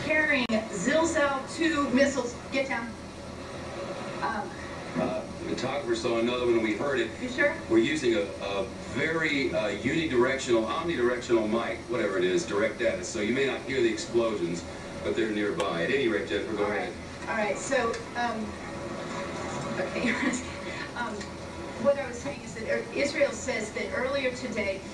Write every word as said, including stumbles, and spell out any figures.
carrying Zilzal two missiles. Get down. Um, Uh, the photographer saw another one and we heard it. you sure? We're using a, a very uh, unidirectional, omnidirectional mic, whatever it is, direct at us. So you may not hear the explosions, but they're nearby. At any rate, Jennifer, go All ahead. right. All right. So, um, okay. um, what I was saying is that Israel says that earlier today